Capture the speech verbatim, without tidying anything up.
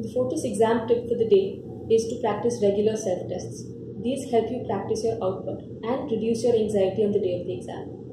The Fortis exam tip for the day is to practice regular self-tests. These help you practice your output and reduce your anxiety on the day of the exam.